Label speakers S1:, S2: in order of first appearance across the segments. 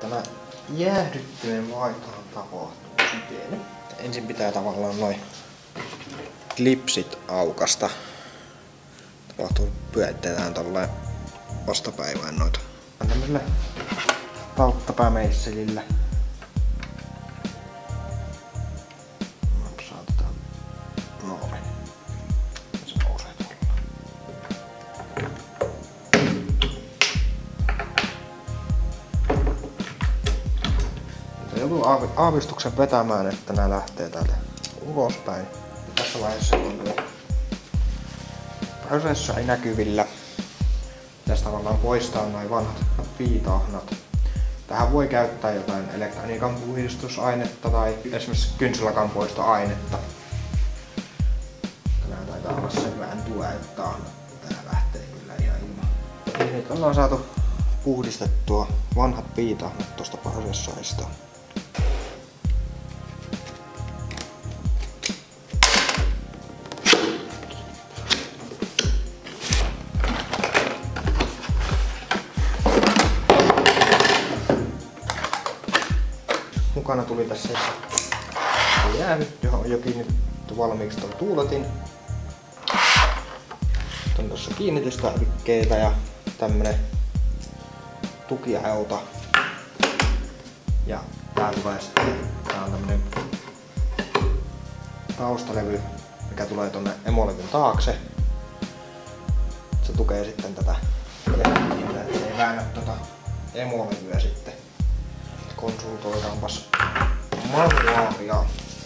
S1: Tämä jäähdyttimen vaihtohan tapahtuu siten. Ensin pitää tavallaan noin klipsit aukasta. Pyöritetään tolleen vastapäivään noita. Tämmöisellä kauttapäämeisselillä. Saatetaan noin. Se nousee tuolla. Joutuu aavistuksen vetämään, että nää lähtee täältä ulospäin. Tässä vaiheessa on tuo prosessori näkyvillä. Tästä tavallaan poistaa noin vanhat piitahnat. Tähän voi käyttää jotain elektroniikan puhdistusainetta tai esimerkiksi kynsilakanpoistoainetta. Tänään taitaa olla sen vähän tuettaa. Tää lähtee kyllä ihan ilman. Nyt ollaan saatu puhdistettua vanhat piitahnat tuosta prosessorista. Mukana tuli tässä jäänyt, johon on jo kiinnitetty valmiiksi tuon tuuletin. On tuossa kiinnitystarvikkeita ja tämmönen tukiauta. Ja tää tulee sitten, tää on tämmönen taustalevy, mikä tulee tonne emolevyn taakse. Se tukee sitten tätä jäähdytintä, että se ei väännä tota emolevyä sitten. Konsultoidaanpas manuaalia.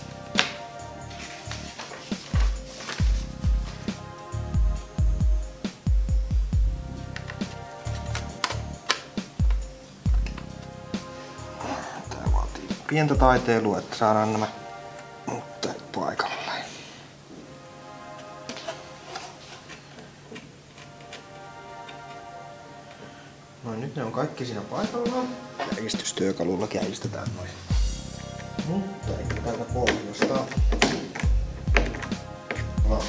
S1: Tää vaatii pientä taiteilua, että saadaan nämä muutteet paikalleen. No nyt ne on kaikki siinä paikallaan. Järjestystyökalulla käristetään noin. Mutta ei täältä pohjasta. No.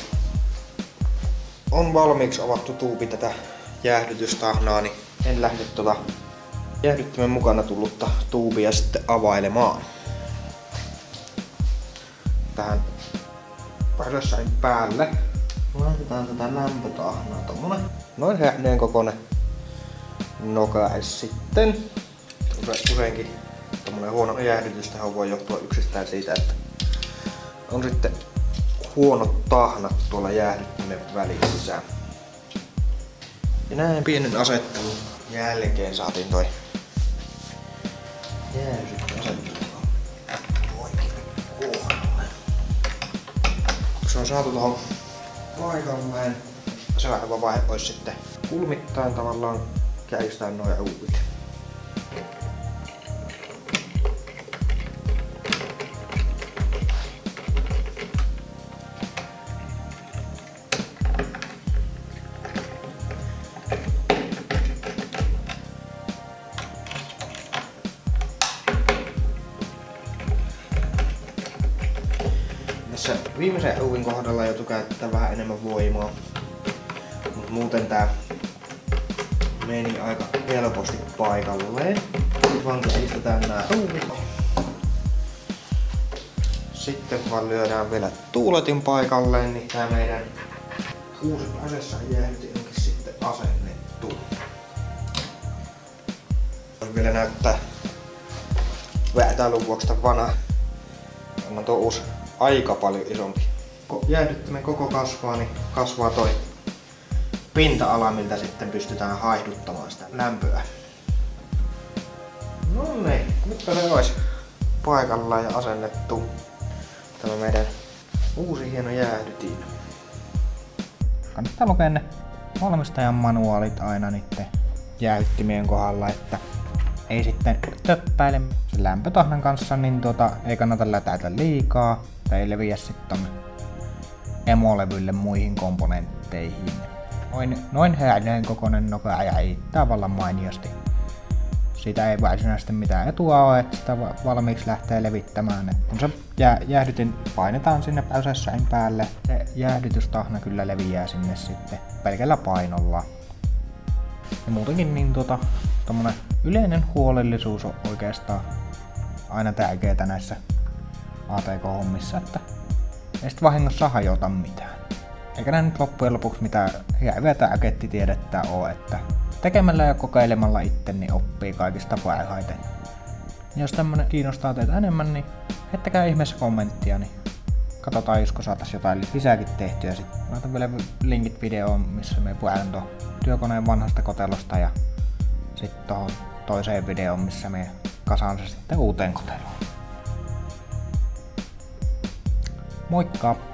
S1: On valmiiksi avattu tuubi tätä jäähdytystahnaa, niin en lähde tuota jäähdyttimen mukana tullutta tuubia sitten availemaan. Tähän prosessorin päälle laitetaan tätä lämpötahnaa, tommonen noin hähneen kokoinen nokaes sitten. Useinkin tommonen huono jäähdytystähän voi johtua yksistään siitä, että on sitten huonot tahnat tuolla jäähdyttimen välissä. Ja näin pienen asettelun jälkeen saatiin toi jäähdytysasettelu oikein kohdalle. Kun se on saatu tuohon paikalleen, seuraava vaihe olisi sitten kulmittain tavallaan kärjistää noin uuvit. Tässä viimeisen ruuvin kohdalla joutuu käyttää vähän enemmän voimaa, mutta muuten tää meni aika helposti paikalleen. Nyt vaan käristetään nää ruuvit. Sitten vaan lyödään vielä tuuletin paikalleen, niin tää meidän uusi prosessorin jäähdytin onkin sitten asennettu. Voin vielä näyttää väätäilyn vuoksi tän vanha. On tuo uusi aika paljon isompi. Kun jäähdyttimen koko kasvaa, niin kasvaa toi pinta-ala, miltä sitten pystytään haihduttamaan sitä lämpöä. No niin, nyt se olisi paikallaan ja asennettu tämä meidän uusi hieno jäähdytin. Kannattaa lukea ne valmistajan manuaalit aina niiden jäähdyttimien kohdalla, että ei sitten töppäile sen lämpötahnan kanssa, niin ei kannata lätäitä liikaa tai ei leviä sitten tonne emolevylle muihin komponentteihin. Noin häälinen kokoinen noka ja riittää vallan mainiosti. Siitä ei varsinaisesti mitään etua ole, että sitä valmiiksi lähtee levittämään. Et kun se jäähdytin painetaan sinne prosessorin päälle, se jäähdytystahna kyllä leviää sinne sitten pelkällä painolla. Ja muutenkin niin tommonen Yleinen huolellisuus on oikeastaan aina tärkeetä näissä ATK-hommissa, että ei sit vahingossa hajota mitään. Eikä nää nyt loppujen lopuksi mitään hirveä tärkeettitiedettä oo, että tekemällä ja kokeilemalla itse niin oppii kaikista parhaiten. Jos tämmönen kiinnostaa teitä enemmän, niin heittäkää ihmeessä kommenttia, niin katsotaan josko saatais jotain lisääkin tehtyä. Sitten laitan vielä linkit videoon, missä me puhutaan tuon työkoneen vanhasta kotelosta ja sitten tohon toiseen videoon, missä me kasaan se sitten uuteen koteloon. Moikka!